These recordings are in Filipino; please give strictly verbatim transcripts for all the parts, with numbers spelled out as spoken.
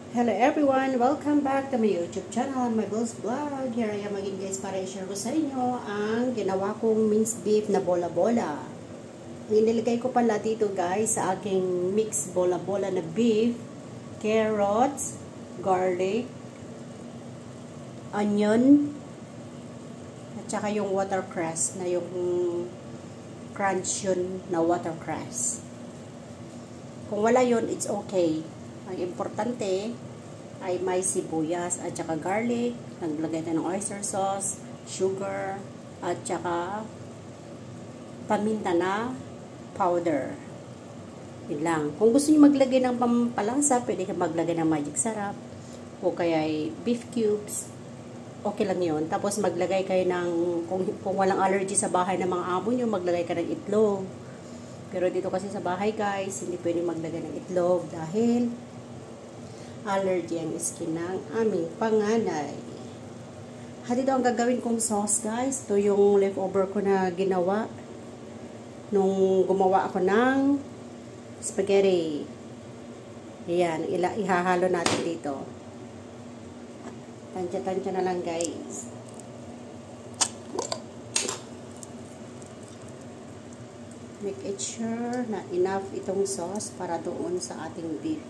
Hello everyone! Welcome back to my YouTube channel and my Bill's Vlog. Here I am again guys para i-share ko sa inyo ang ginawa kong minced beef na bola-bola. Inilagay ko pala dito guys sa aking mixed bola-bola na beef, carrots, garlic, onion, at saka yung watercress na yung crunch yun na watercress. Kung wala yun, it's okay. Ang importante ay may sibuyas at saka garlic, naglagay tayo ng oyster sauce, sugar, at saka paminta na powder. Yun lang. Kung gusto niyo maglagay ng pampalasa, pwede ka maglagay ng magic sarap o kaya ay beef cubes. Okay lang yun. Tapos maglagay kayo ng, kung, kung walang allergy sa bahay ng mga amo nyo, maglagay ka ng itlog. Pero dito kasi sa bahay guys, hindi pwede maglagay ng itlog dahil allergy ang skin ng aming panganay. At ito ang gagawin kong sauce guys. Ito yung leftover ko na ginawa nung gumawa ako ng spaghetti. Ayan, ihahalo natin dito. Tansya-tansya na lang guys. Make it sure na enough itong sauce para doon sa ating beef.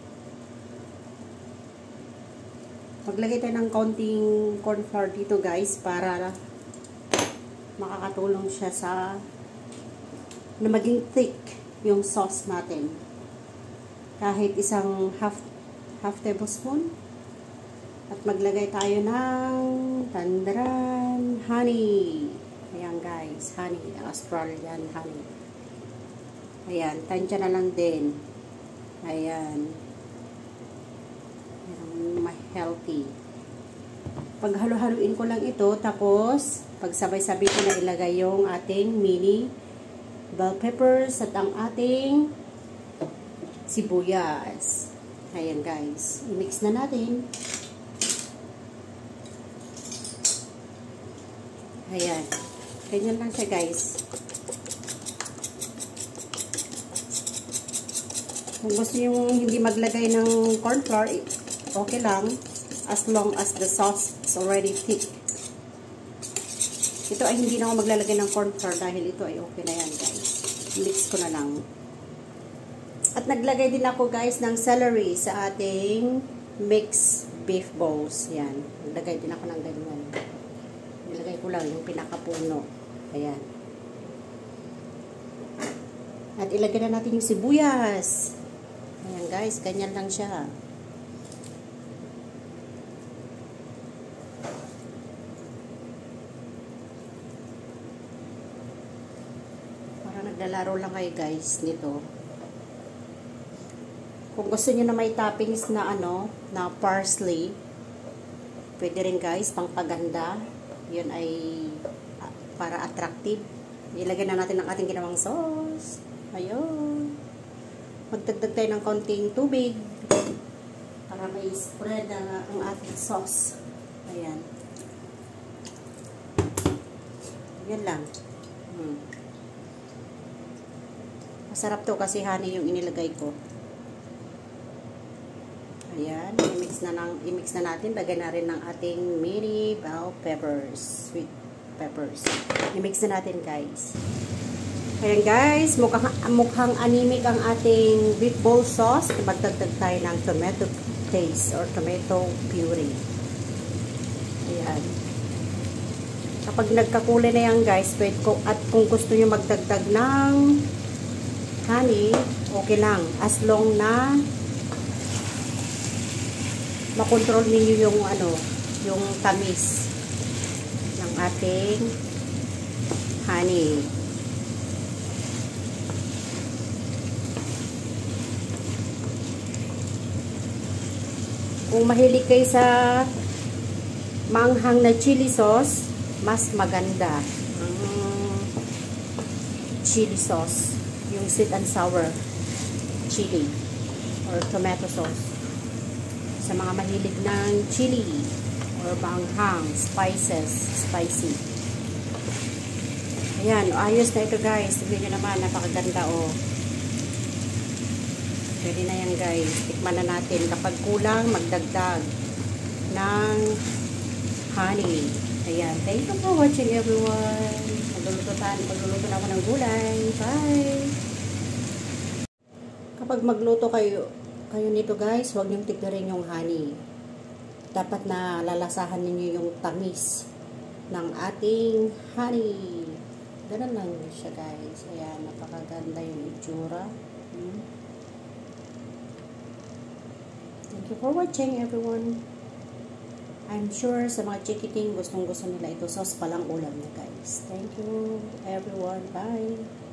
Maglagay tayo ng konting corn flour dito guys para makakatulong siya sa na maging thick yung sauce natin. Kahit isang half half tablespoon. At maglagay tayo ng tandaran honey. Ayan guys, honey, Australian honey. Ayan, tansya na lang din. Ayan. Healthy. Paghalo-haluin ko lang ito, tapos pagsabay-sabay ko na ilagay yung ating mini bell peppers at ang ating sibuyas. Ayan guys, i-mix na natin. Ayan, ganyan lang siya guys. Kung gusto yung hindi maglagay ng corn flour, okay lang, as long as the sauce is already thick. Ito ay hindi na ako maglalagay ng corn flour dahil ito ay okay na yan guys. Mix ko na lang. At naglagay din ako guys ng celery sa ating mixed beef balls. Yan. Naglagay din ako ng ganyan. Nilagay ko lang yung pinakapuno. Ayan. At ilagay na natin yung sibuyas. Ayan guys, ganyan lang siya. Naglalaro lang kayo guys nito. Kung gusto niyo na may toppings na ano, na parsley, pwede rin guys, pang paganda. Yun ay uh, para attractive. Ilagay na natin ang ating ginawang sauce. Ayun. Magdagdag tayo ng konting tubig para may spread ang, ang ating sauce. Ayan. Yan lang. Hmm. Masarap to kasi honey yung inilagay ko. Ayan, i-mix na, ng, i-mix na natin. Lagyan na rin ng ating mini bell peppers. Sweet peppers. I-mix na natin guys. Ayan guys, mukhang, mukhang anemic ang ating beef bowl sauce. Magdagdag tayo ng tomato paste or tomato puree. Ayan. Kapag nagkakulay na yan guys, pwede ko, at kung gusto nyo magdagdag ng honey, okay lang. As long na makontrol ninyo yung ano, yung tamis ng ating honey. Kung mahilig kayo sa manghang na chili sauce, mas maganda ang chili sauce. Yung sweet and sour chili or tomato sauce. Sa mga mahilig ng chili or manghang, spices, spicy. Ayan, ayos na ito guys. Tignan nyo naman, napakaganda oh. Pwede na yan guys. Tikman na natin. Kapag kulang, magdagdag ng honey. Ayan. Thank you for watching everyone. Magluluto tayo. Magluluto na ako ng gulay. Bye! Kapag magluto kayo, kayo nito guys, huwag niyong tipirin yung honey. Dapat na lalasahan ninyo yung tamis ng ating honey. Ganun lang siya guys. Ayan, napakaganda yung itsura. Hmm. Thank you for watching everyone. I'm sure sa mga chikiting gustong gusto nila ito. Sauce palang ulam na guys. Thank you everyone. Bye!